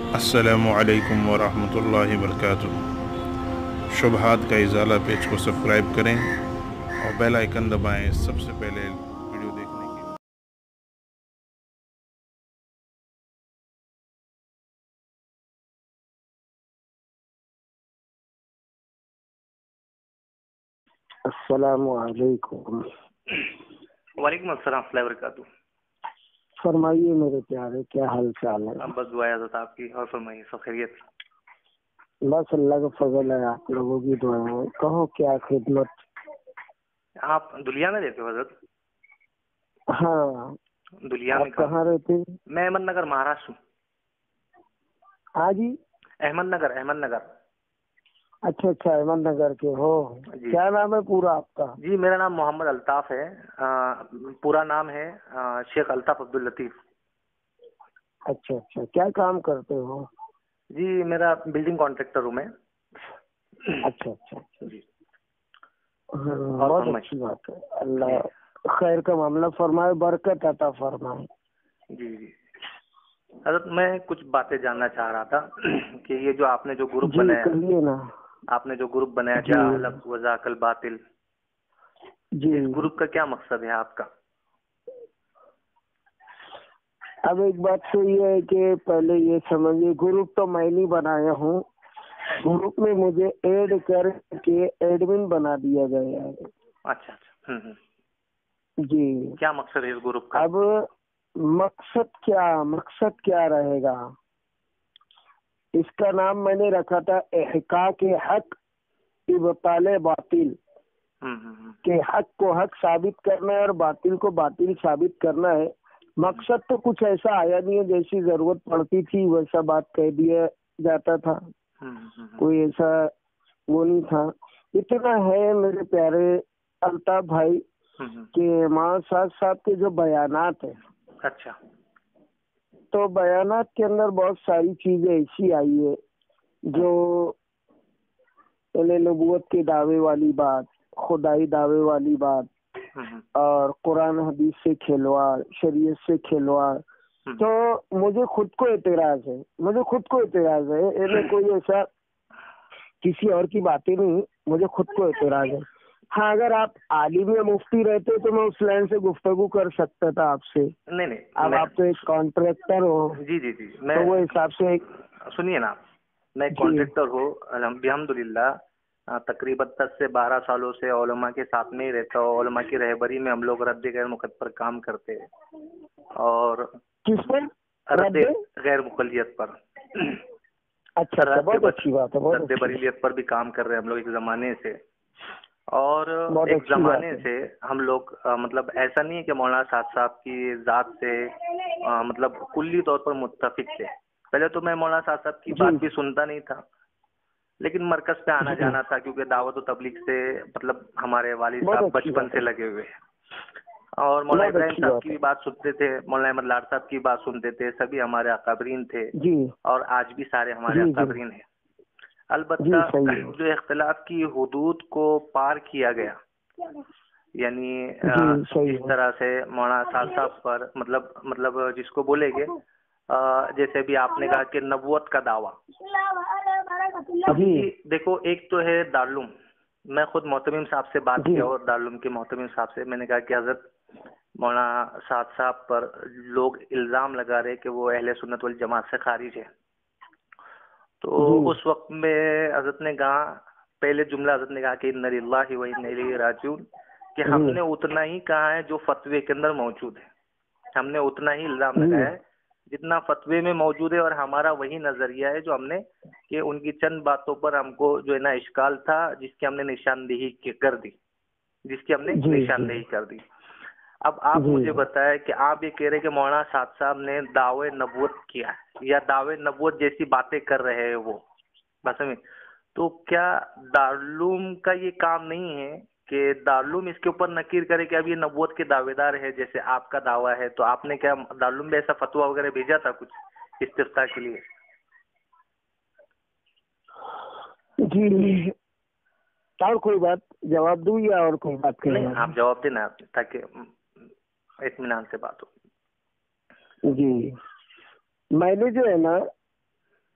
अस्सलामु अलैकुम वरहमतुल्लाहि वबरकातुहू। शुबहात का इजाला पेज को सब्सक्राइब करें और बेल आइकन दबाएं सबसे पहले वीडियो देखने के लिए। अस्सलामु अलैकुम। वालेकुम अस्सलाम वबरकातुहू। फरमाइए मेरे प्यारे, क्या हाल चाल है? अब बस दुआ हज़रत आपकी, और फरमाइए सब खैरियत? बस अल्लाह का फजल है, आप लोगों की दुआ है। कहो क्या खिदमत? आप दुलिया में रहते हो हजरत? हाँ। दुलिया में आप कहाँ रहते हैं? मैं अहमदनगर, महाराष्ट्र। हाँ जी। अहमदनगर, अहमदनगर। अच्छा अच्छा, अहमदनगर के हो। जी। क्या नाम है पूरा आपका? जी, मेरा नाम मोहम्मद अल्ताफ है। पूरा नाम है शेख अल्ताफ अब्दुल लतीफ। अच्छा अच्छा, क्या काम करते हो? जी, मेरा बिल्डिंग कॉन्ट्रैक्टर हूँ मैं। अच्छा अच्छा अच्छा। जी। हाँ, और बहुत फरमाइए। अच्छी बात है। अल्लाह खैर का मामला फरमाए, बरकत अता फरमाए। जी जी हजरत, मैं कुछ बातें जानना चाह रहा था कि ये जो आपने जो ग्रुप जी बनाया, कहिए ना। आपने जो ग्रुप बनाया जी जाहलक वजाकल बातिल, जी। इस ग्रुप का क्या मकसद है आपका? अब एक बात तो ये है कि पहले ये समझिए, ग्रुप तो मैं नहीं बनाया हूँ। ग्रुप में मुझे ऐड करके एडमिन बना दिया गया है। अच्छा अच्छा। जी। क्या मकसद है इस ग्रुप का? अब मकसद क्या रहेगा? इसका नाम मैंने रखा था इहकाक हक इब्ताल बातिल। के हक को हक साबित करना है और बातिल को बातिल साबित करना है। मकसद तो कुछ ऐसा आया नहीं है, जैसी जरूरत पड़ती थी वैसा बात कह दिया जाता था। कोई ऐसा वो नहीं था। इतना है मेरे प्यारे अल्ताफ भाई कि मां साहब के जो बयानात है, अच्छा। तो बयानात के अंदर बहुत सारी चीजें ऐसी आई है जो नबूवत के दावे वाली बात, खुदाई दावे वाली बात, और कुरान हदीस से खिलवाड़, शरीयत से खिलवाड़। तो मुझे खुद को एतराज है, इन्हें कोई ऐसा किसी और की बातें नहीं, मुझे खुद को एतराज है। हाँ, अगर आप आलिम या मुफ्ती रहते तो मैं उस लाइन से गुफ्तगू कर सकता था आपसे। नहीं, अब आप तो एक कॉन्ट्रैक्टर हो। जी जी जी, मैं तो वो हिसाब से सुनिए ना, मैं कॉन्ट्रैक्टर हूँ अल्हम्दुलिल्लाह। तकरीबन 10 से 12 सालों से उलमा के साथ में ही रहता हूँ। उलमा की रहबरी में हम लोग रद्द गैर मुकद्दर पर काम करते हैं। और किस पर? रद्द गैर मुकल्लियत पर। अच्छा, बहुत अच्छी बात है। रद्द बरीलियत पर भी काम कर रहे हैं हम लोग एक जमाने से। और एक जमाने से हम लोग मतलब ऐसा नहीं है कि मौलाना साहब की जात से मतलब कुल्ली तौर पर मुत्तफिक थे। पहले तो मैं मौलाना साहब की बात भी सुनता नहीं था, लेकिन मरकज पे आना जाना था क्योंकि दावत व तबलीग से मतलब हमारे वालिद साहब बचपन से लगे हुए हैं। और मौलाना इब्राहिम साहब की भी बात सुनते थे, मौलाना अहमद लाड साहब की बात सुनते थे। सभी हमारे अकाबरीन थे और आज भी सारे हमारे अकाबरीन हैं। अलबत्ता जो इख्तिलाफ की हुदूद को पार किया गया, यानी जिस तरह से मौलाना साहब पर मतलब जिसको बोलेंगे, जैसे भी आपने कहा कि नबूवत का दावा। अभी देखो, एक तो है दारुल। मैं खुद मोहतमिम साहब से बात किया और दारुल के मोहतमिम साहब से मैंने कहा कि हजरत मौलाना साहब पर लोग इल्जाम लगा रहे कि वो अहले सुन्नत वल जमात से खारिज है। तो उस वक्त में हजरत ने कहा, पहले जुमला हजरत ने कहा कि इन्ना लिल्लाहि व इन्ना इलैहि राजिऊन, कि हमने उतना ही कहा है जो फतवे के अंदर मौजूद है। हमने उतना ही इल्जाम लगाया है जितना फतवे में मौजूद है, और हमारा वही नजरिया है जो हमने कि उनकी चंद बातों पर हमको जो है ना इश्काल था, जिसकी हमने निशानदेही कर दी। अब आप मुझे बताएं कि आप ये कह रहे हैं कि मौलाना साहब ने दावे नबूवत किया है या दावे नबूवत जैसी बातें कर रहे हैं वो, बस में। तो क्या दारुल का ये काम नहीं है कि दारुल इसके ऊपर नकीर करे कि अब ये नबूवत के दावेदार है जैसे आपका दावा है? तो आपने क्या दारुल में ऐसा फतवा वगैरह भेजा था कुछ इस्तिफ्ता के लिए? जी, और कोई बात जवाब दूं या और कोई बात करें? नहीं, आप जवाब देना ताकि इत्मीनान से बात हो। जी, मैंने जो है ना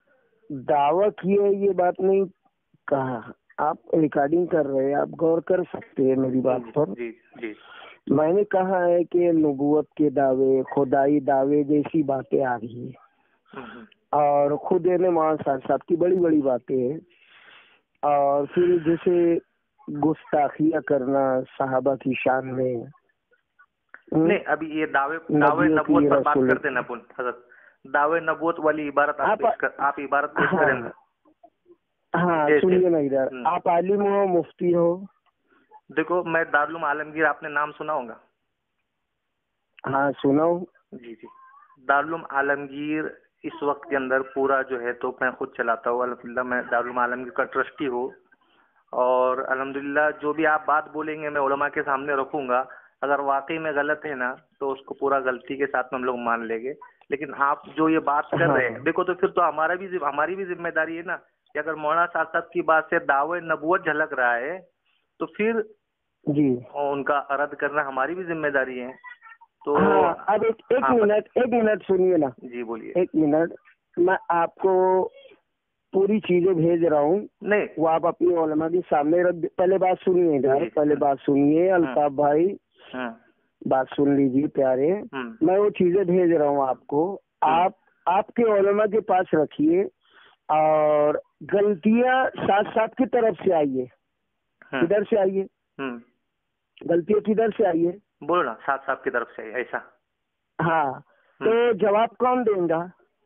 दावा किए ये बात नहीं कहा, आप रिकॉर्डिंग कर रहे हैं, आप गौर कर सकते हैं मेरी बात पर। जी जी। मैंने कहा है कि नबूवत के दावे, खुदाई दावे जैसी बातें आ रही है और खुद ने मौलाना साहब की बड़ी बड़ी बातें हैं, और फिर जैसे गुस्ताखिया करना साहबा की शान में। नहीं, अभी ये दावे नबूवत पर बात करते हैं ना अपन हजरत, दावे नबूवत वाली इबारत आप इबारत पेश करें ना। हाँ सुनिए ना इधर, आप आलिम हो, मुफ्ती हो? देखो, मैं दारुल उलूम आलमगीर, आपने नाम सुना होगा? हाँ सुनाओ। जी जी। दारुल उलूम आलमगीर इस वक्त के अंदर पूरा जो है तो मैं खुद चलाता हूँ अल्हम्दुलिल्लाह। मैं दारुल उलूम आलमगीर का ट्रस्टी हूँ और अल्हम्दुलिल्लाह जो भी आप बात बोलेंगे मैं उलमा के सामने रखूंगा। अगर वाकई में गलत है ना तो उसको पूरा गलती के साथ में हम लोग मान लेंगे, लेकिन आप जो ये बात कर रहे हैं देखो, तो फिर तो हमारी भी जिम्मेदारी है ना कि अगर मौलाना साहब की बात से दावे नबूवत झलक रहा है तो फिर जी उनका रद्द करना हमारी भी जिम्मेदारी है। तो अब एक मिनट सुनिए ना। जी बोलिए। एक मिनट, मैं आपको पूरी चीजें भेज रहा हूँ, नहीं वो आप अपनी उलमा के सामने रख। पहले बात सुनिए इधर, पहले बात सुनिए अल्ताफ भाई, बात सुन लीजिए प्यारे। मैं वो चीजें भेज रहा हूँ आपको, आप आपके उलमा के पास रखिए और गलतियां साथ साथ की तरफ से आइए। किधर से आइए? गलतियां किधर से आइए? बोलो ना, साथ साथ की तरफ से ऐसा। हाँ, तो जवाब कौन देगा?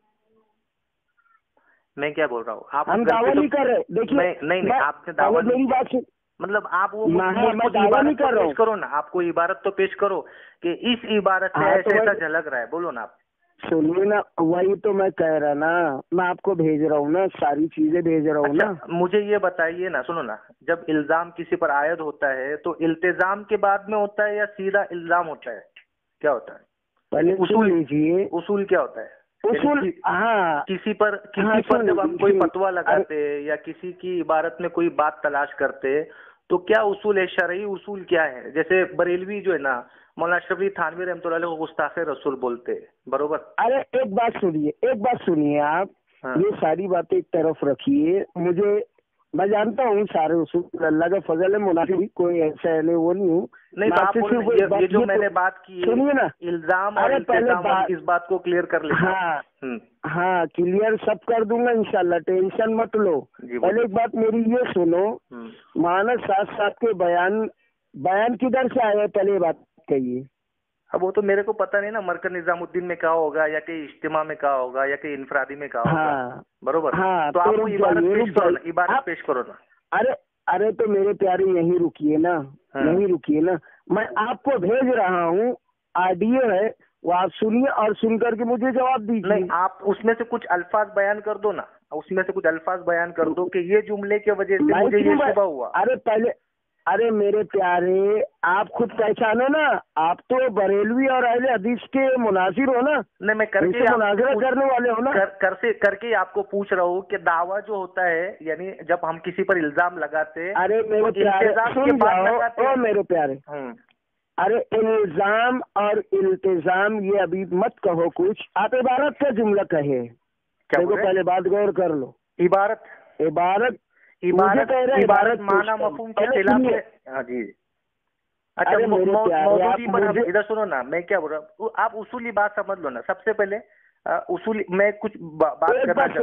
मैं क्या बोल रहा हूँ, आप हम दावा नहीं कर रहे। देखिए नहीं आपने दावा, मेरी बात सुन, मतलब आप वो दावा नहीं कर रहा हूँ। पेश करो ना, आपको इबारत तो पेश करो कि इस इबारत से ऐसा झलक रहा है, बोलो ना आप। सुनिए ना, वही तो मैं कह रहा ना, मैं आपको भेज रहा हूँ ना, सारी चीजें भेज रहा हूँ ना। मुझे ये बताइए ना, सुनो ना, जब इल्जाम किसी पर आयद होता है तो इल्तिजाम के बाद में होता है या सीधा इल्जाम होता है, क्या होता है? पहले उसूल लीजिए। उसूल क्या होता है? उसूल हाँ, किसी पर जब हम कोई फतवा लगाते हैं या किसी की इबारत में कोई बात तलाश करते हैं तो क्या उसूल है, शरई उसूल क्या है? जैसे बरेलवी जो है ना, मौलाना शफी थानवी रहमतुल्लाह अलैह को गुस्ताखे रसूल बोलते हैं, बरोबर? अरे एक बात सुनिए आप। ये सारी बातें एक तरफ रखिए, मैं जानता हूँ सारे उसूल अल्लाह का फजल है, मुनाफी कोई ऐसा है नहीं, वो नहीं हूँ। नहीं ये जो मैंने बात की, सुनिए ना, इल्जाम और इल्तिजाम, इस बात को क्लियर कर लें। हाँ क्लियर सब कर दूंगा इंशाल्लाह, टेंशन मत लो। पहले एक बात मेरी ये सुनो, मौलाना साहब के बयान किधर से आया, पहले ये बात कहिए। अब वो तो मेरे को पता नहीं ना, मरकज निजामुद्दीन में कहा होगा या कहीं इज्तिमा में कहा होगा या कहीं इनफरादी में कहा होगा, बरोबर? हाँ, तो आपको इबारत पेश करो ना। अरे तो मेरे प्यारे यहीं रुकिए ना, यहीं रुकिए ना, मैं आपको भेज रहा हूँ, ऑडियो है, वो आप सुनिए और सुन करके मुझे जवाब दीजिए। नहीं, आप उसमें से कुछ अल्फाज बयान कर दो ना, उसमें से कुछ अल्फाज बयान कर दो कि ये जुमले की वजह से मुझे ये शुबा हुआ। अरे मेरे प्यारे, आप खुद पहचानो ना, आप तो बरेलवी और अहले हदीस के मुनाजिर हो ना। नहीं, मैं करके मुनाजरा करने वाले हो ना। करके आपको पूछ रहा हूँ कि दावा जो होता है, यानी जब हम किसी पर इल्जाम लगाते हैं, अरे मेरे प्यारे सुन जाओ, मेरे प्यारे, अरे इल्जाम और इल्तिजाम ये अभी मत कहो कुछ, आप इबारत का जुमला कहे। देखो पहले बात गौर कर लो। इबारत माना मफहूम के खिलाफ है। हाँ जी। अच्छा मौजूदी पर इधर सुनो ना, मैं क्या बोल रहा हूँ, आप उसूली बात समझ लो ना। सबसे पहले उसूली मैं कुछ बात करना चाहता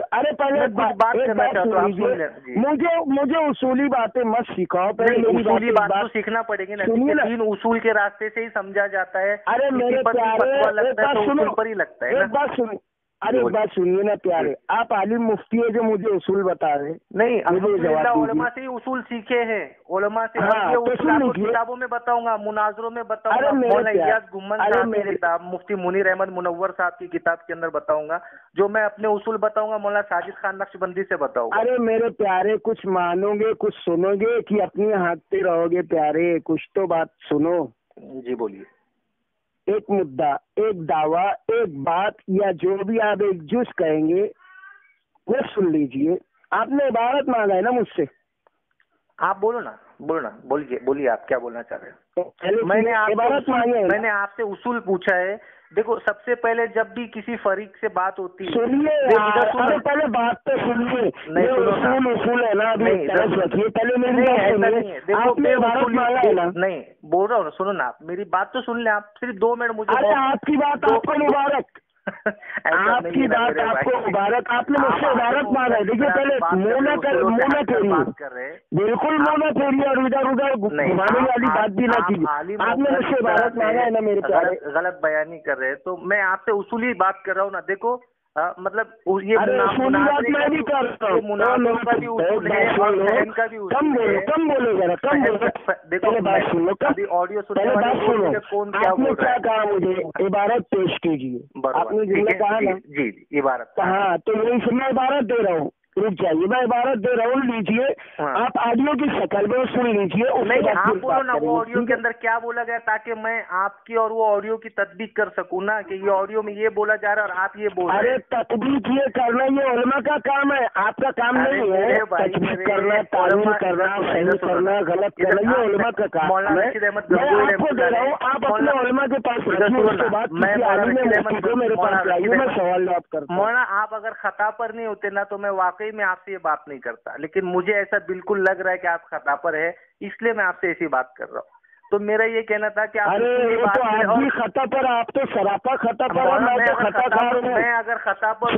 हूँ। मुझे उसूली बातें मत सिखाओ, पहले उसूली बात तो सीखना पड़ेगी ना। तीन उसूल के रास्ते से ही समझा जाता है। अरे मेरे प्यारे लगता है तो उसूल पर ही लगता है। एक बात सुनो, अरे एक बात सुनिए ना प्यारे, आप आलिम मुफ्ती है जो मुझे उसूल बता रहे? नहीं, उलमा से ही उसूल सीखे हैं, उलमा से। ये उसूल आपको किताबों में बताऊंगा, मुनाजरों में बताऊंगा, मौलाना इलियास गुम्मन साहब की किताब, मुफ्ती मुनीर अहमद मुनव्वर साहब की किताब के अंदर बताऊंगा। जो मैं अपने उसूल बताऊंगा मौलाना साजिद खान नक्शबंदी से बताऊंगा। अरे मेरे प्यारे, कुछ मानोगे, कुछ सुनोगे कि अपनी हाँकते रहोगे? प्यारे कुछ तो बात सुनो। जी बोलिए। एक मुद्दा, एक दावा, एक बात, या जो भी आप एक जुज कहेंगे वो सुन लीजिए। आपने इबारत मांगा है ना मुझसे, आप बोलो ना, बोलिए आप क्या बोलना चाह रहे हैं। मैंने आपसे उसूल पूछा है। देखो सबसे पहले जब भी किसी फरीक से बात होती है, सुनिए, पहले बात तो सुनिए, नहीं सुनो उसूल है ना, अभी रखिए पहले मेरी बात सुनिए। आपने भारत मांगा है ना? नहीं बोल रहा हूँ, सुनो ना, आप मेरी बात तो सुन ले, आप सिर्फ 2 मिनट मुझे। अरे आपकी बात आपको मुबारक, आपकी बात आपको मुबारक, आपने मुझसे मुबारक मांगा है। देखिए पहले मोना फेरिए, बिल्कुल मोना फेरिए और इधर उधर घुमाने वाली बात भी ना कीजिए। आपने मुझसे मुबारक मांगा है ना मेरे प्यारे। गलत बयानी कर रहे हैं तो मैं आपसे उसूली बात कर रहा हूँ ना। देखो मतलब ये उसूली बात मैं भी कर रहा हूँ, मुनाफे का भी उसूल है और बहन का भी उसूल है। कम बोलो जरा, कम बोलो। देखो बात सुन लो, अभी ऑडियो सुनने वाले कौन क्या बोल रहा है। क्या कहा मुझे, इबारत पेश कीजिए। आपने जिसने कहा ना, जी इबारत, हाँ तो यही मैं इबारत दे रहा हूँ। रुक जाइए, मैं इबारत दे रहा हूँ, लीजिए। आप ऑडियो की शक्ल में सुन लीजिए। नहीं आप बोलो ना वो ऑडियो के अंदर क्या बोला गया, ताकि मैं आपकी और वो ऑडियो की तस्दीक कर सकूं ना कि ये ऑडियो में ये बोला जा रहा है और आप ये बोल रहे हैं। अरे तस्दीक ये करना ये उलमा का काम है, आपका काम नहीं है। तस्दीक करना, तालीम करना, सही करना, गलत करना, ये उलमा का काम है। मैं आपको दे रहा हूँ, आप अपने उलमा के पास रखिए, उसके बाद मैं मेरे पास लाइए, मैं सवाल जवाब करता हूँ। मौलाना आप अगर खता पर नहीं होते ना तो मैं वाकई में आपसे ये बात नहीं करता, लेकिन मुझे ऐसा बिल्कुल लग रहा है कि आप खता पर है, इसलिए मैं आपसे ऐसी बात कर रहा हूँ। तो मेरा ये कहना था कि आप आप भी खता पर, आप तो सरापा खता पर, मैं तो खताकार हूं। मैं अगर खता पर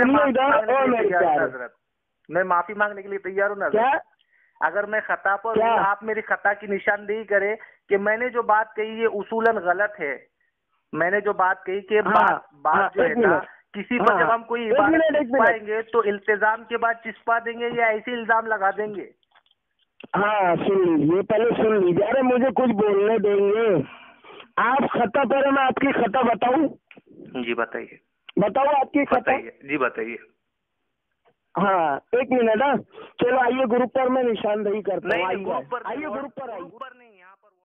मैं माफी मांगने के लिए तैयार हूँ ना। क्या अगर मैं खता पर हूँ, आप मेरी खता की निशानदेही करें कि मैंने जो बात कही ये उसूलन गलत है। मैंने जो बात कही कि बात जो है ना, किसी पर जब हम कोई इबारत पाएंगे तो इल्तिजाम के बाद चिस्पा देंगे या ऐसे इल्जाम लगा देंगे। हाँ सुन लीजिए, पहले सुन लीजिए। अरे मुझे कुछ बोलने देंगे। आप खता पर, मैं आपकी खता बताऊं? जी बताइए। बताओ आपकी खता। जी बताइए। हाँ 1 मिनट। चलो आइए ग्रुप पर मैं निशानदेही करता हूँ। आइए ग्रुप पर आइए।